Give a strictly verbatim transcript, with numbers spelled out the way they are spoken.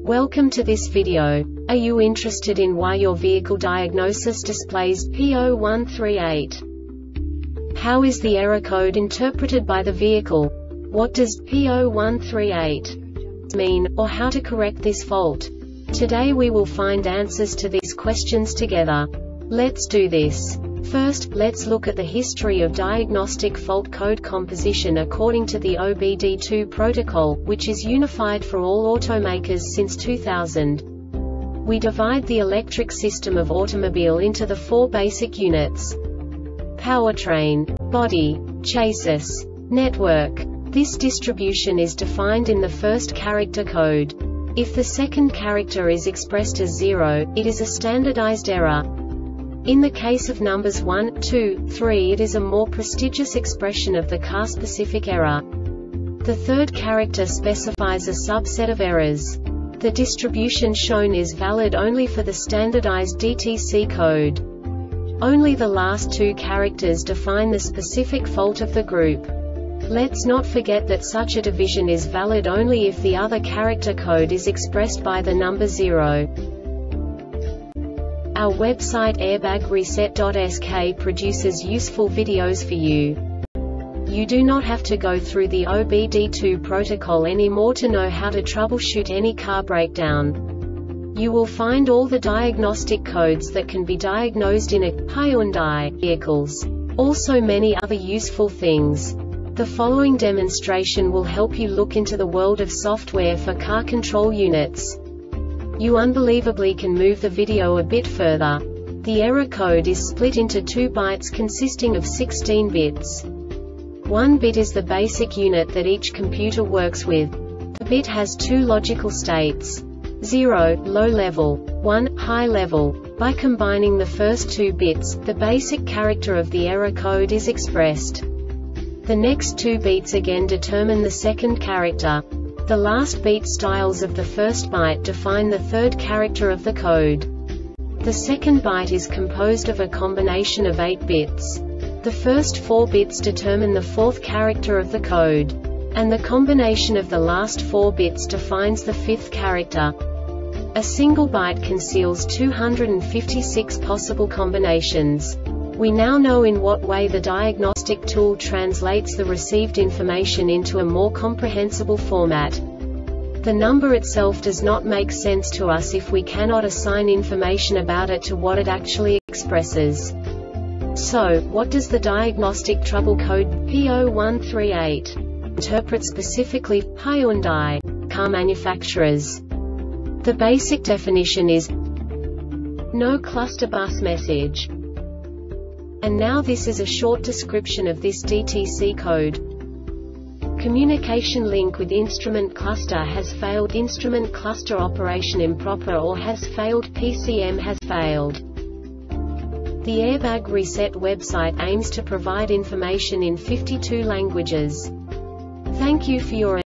Welcome to this video. Are you interested in why your vehicle diagnosis displays P zero one three eight? How is the error code interpreted by the vehicle? What does P zero one three eight mean, or how to correct this fault? Today we will find answers to these questions together. Let's do this. First, let's look at the history of diagnostic fault code composition according to the O B D two protocol, which is unified for all automakers since two thousand. We divide the electric system of automobile into the four basic units: powertrain, body, chassis, network. This distribution is defined in the first character code. If the second character is expressed as zero, it is a standardized error. In the case of numbers one, two, three, it is a more prestigious expression of the car-specific error. The third character specifies a subset of errors. The distribution shown is valid only for the standardized D T C code. Only the last two characters define the specific fault of the group. Let's not forget that such a division is valid only if the other character code is expressed by the number zero. Our website airbag reset dot S K produces useful videos for you. You do not have to go through the O B D two protocol anymore to know how to troubleshoot any car breakdown. You will find all the diagnostic codes that can be diagnosed in a Hyundai vehicles. Also many other useful things. The following demonstration will help you look into the world of software for car control units. You unbelievably can move the video a bit further. The error code is split into two bytes consisting of sixteen bits. One bit is the basic unit that each computer works with. The bit has two logical states: zero, low level, one, high level. By combining the first two bits, the basic character of the error code is expressed. The next two beats again determine the second character. The last beat styles of the first byte define the third character of the code. The second byte is composed of a combination of eight bits. The first four bits determine the fourth character of the code. And the combination of the last four bits defines the fifth character. A single byte conceals two hundred fifty-six possible combinations. We now know in what way the diagnostic tool translates the received information into a more comprehensible format. The number itself does not make sense to us if we cannot assign information about it to what it actually expresses. So, what does the diagnostic trouble code P zero one three eight interpret specifically for Hyundai car manufacturers? The basic definition is no cluster bus message. And now this is a short description of this D T C code. Communication link with instrument cluster has failed. Instrument cluster operation improper or has failed. P C M has failed. The Airbag Reset website aims to provide information in fifty-two languages. Thank you for your